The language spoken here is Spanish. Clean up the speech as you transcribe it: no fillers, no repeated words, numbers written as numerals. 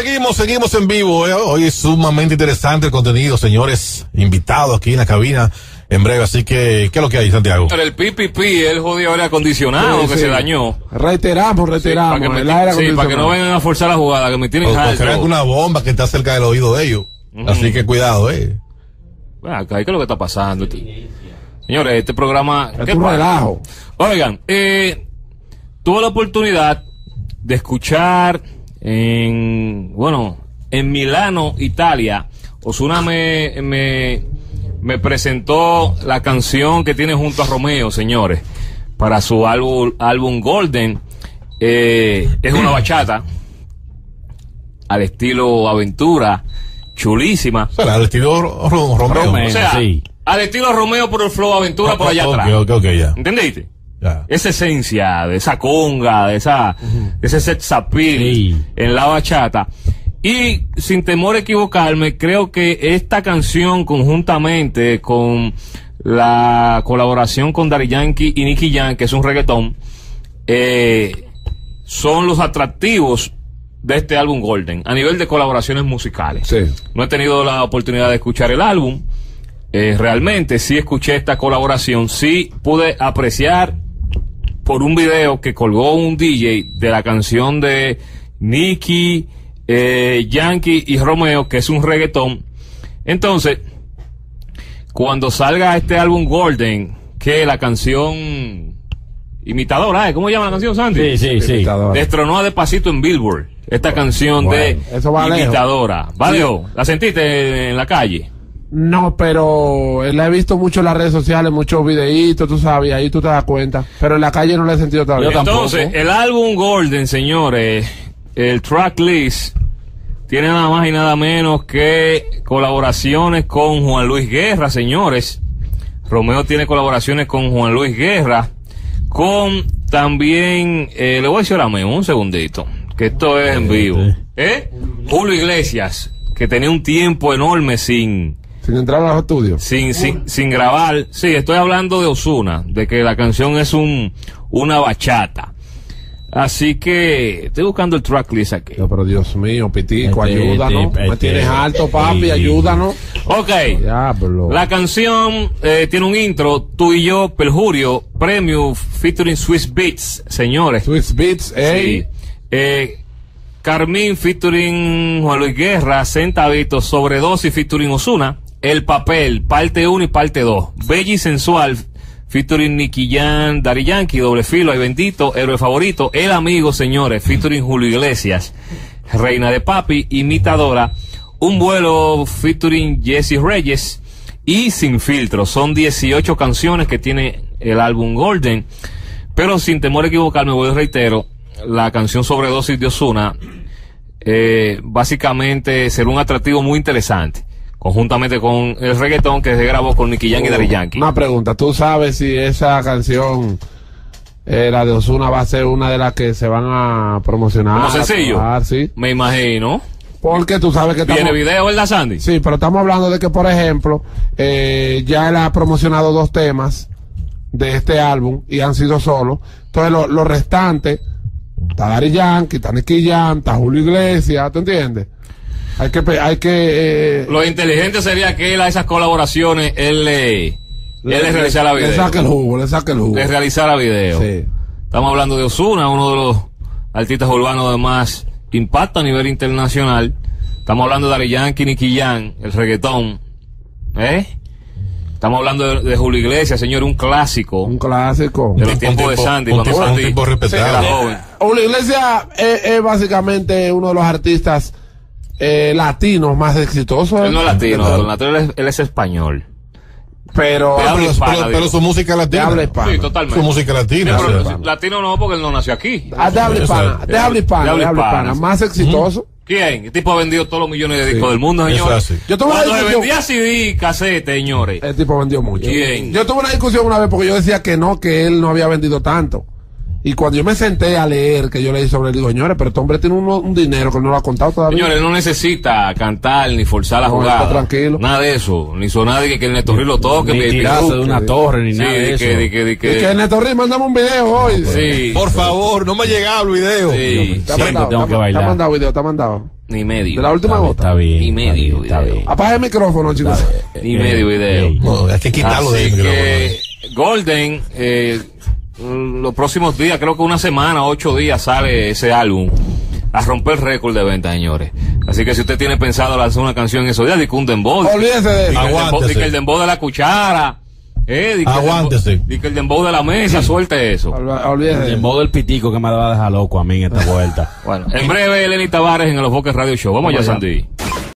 seguimos en vivo. Hoy es sumamente interesante el contenido, señores. Invitados aquí en la cabina en breve. Así que, ¿qué es lo que hay, Santiago? El PPP, el jodido aire acondicionado que se dañó. Reiteramos. Para que no vengan a forzar la jugada, que me tienen alto. Crean una bomba que está cerca del oído de ellos. Así que cuidado, Bueno, acá, ¿qué es lo que está pasando? Señores, este programa... Es un relajo. Oigan, tuve la oportunidad de escuchar en Milano, Italia. Ozuna me presentó la canción que tiene junto a Romeo, señores, para su álbum Golden. Es una bachata al estilo aventura, chulísima. O sea, al estilo Romeo. O sea, sí, al estilo Romeo, por el flow aventura por allá atrás. Okay, ya. ¿Entendiste? Ya. Esa esencia de esa conga, de ese sex appeal Sí. en la bachata. Y sin temor a equivocarme, creo que esta canción, conjuntamente con la colaboración con Daddy Yankee y Nicky Jam, que es un reggaetón, son los atractivos de este álbum Golden a nivel de colaboraciones musicales. Sí. No he tenido la oportunidad de escuchar el álbum. Realmente sí escuché esta colaboración, sí pude apreciar por un video que colgó un DJ de la canción de Nicky, Yankee y Romeo, que es un reggaetón. Entonces, cuando salga este álbum Golden, que la canción imitadora, ¿cómo llama la canción, Sandy? Sí. Destronó a Despacito en Billboard. Esta canción de eso va imitadora. ¿Vale? Sí. ¿La sentiste en la calle? No, pero la he visto mucho en las redes sociales, muchos videitos, tú sabes, y ahí tú te das cuenta. Pero en la calle no la he sentido todavía. Entonces, el álbum Golden, señores, el tracklist tiene nada más y nada menos que colaboraciones con Juan Luis Guerra, señores. Romeo tiene colaboraciones con Juan Luis Guerra, con también, le voy a decir ahora mismo, un segundito, que esto es en vivo. Julio Iglesias, que tenía un tiempo enorme sin entrar a los estudios. Sin grabar. Sí, estoy hablando de Ozuna, de que la canción es una bachata. Así que estoy buscando el tracklist aquí. No, pero Dios mío, Pitico, ayúdanos. Me tienes alto, papi, ayúdanos. Ok. Diablo. La canción tiene un intro, Tú y Yo, Perjurio, Premium, featuring Swiss Beats, señores. Swiss Beats, Sí. Carmín, featuring Juan Luis Guerra, Centavitos, Sobredosis, featuring Ozuna, El Papel, parte 1 y parte 2, Bella y Sensual, featuring Nicky Jam, Daddy Yankee, Doble Filo, Ay Bendito, Héroe Favorito, El Amigo, señores, featuring Julio Iglesias, Reina de Papi, Imitadora, Un Vuelo, featuring Jesse Reyes, y Sin Filtro. Son 18 canciones que tiene el álbum Golden, pero sin temor a equivocarme, reitero, la canción Sobredosis de Ozuna, básicamente será un atractivo muy interesante, conjuntamente con el reggaetón que se grabó con Nicky Jam y Daddy Yankee. Una pregunta, ¿tú sabes si esa canción, la de Ozuna, va a ser una de las que se van a promocionar? ¿Como sencillo? Sí. Me imagino. Porque tú sabes que ¿Tiene video, verdad, Sandy? Sí, pero estamos hablando de que, por ejemplo, ya él ha promocionado 2 temas de este álbum y han sido solos. Entonces, los restantes, está Daddy Yankee, está Nicky Jam, está Julio Iglesias, ¿tú entiendes? Hay que lo inteligente sería que él a esas colaboraciones él le realizara video. Le saque el jugo. Le realizara video. Sí. Estamos hablando de Ozuna, uno de los artistas urbanos de más impacto a nivel internacional. Estamos hablando de Daddy Yankee, Nicky Jam, el reggaetón. Estamos hablando de Julio Iglesias, señor, un clásico. Un clásico. De los tiempos de Sandy, cuando Sandy era joven. Julio Iglesias es básicamente uno de los artistas latinos más exitosos. Él no es latino, él es español. Pero su música latina. De habla hispana. Sí, totalmente. Su música latina. Sí, pero latino no, porque él no nació aquí. De habla hispana. Más exitoso. ¿Quién? El tipo ha vendido todos los millones de discos del mundo, señores. Cuando se vendía CD, cassette, señores. El tipo vendió mucho. ¿Quién? Yo tuve una discusión una vez porque yo decía que él no había vendido tanto. Y cuando yo me senté a leer, que yo leí sobre él, digo, señores, pero este hombre tiene un dinero que no lo ha contado todavía. Señores, él no necesita cantar ni forzar la jugada. Está tranquilo. Nada de eso. Ni sonar de que el Netorri lo toque. Ni tirarse de una torre, ni nada de eso. Que el Netorri, mándame un video hoy. Sí. Por favor, no me ha llegado el video. Sí. Te ha mandado video. Ni medio. De la última gota. Está bien. Y medio Está video. bien. Apaga el micrófono, chicos. Ni medio video. No, hay que quitarlo de Así ahí, que Golden, los próximos días, creo que una semana, 8 días sale ese álbum a romper récord de venta, señores. Así que si usted tiene pensado lanzar una canción en esos días, dice un dembow. Olvídese de eso. Aguántese. Dice que el dembow de la cuchara. Aguántese. Dice que el dembow de la mesa, suelte eso. Olvídese de El eso. modo del pitico que me va a dejar loco a mí en esta vuelta. Bueno, en breve, Lenny Tavares en el Los Boques Radio Show. Vamos ya, Sandy.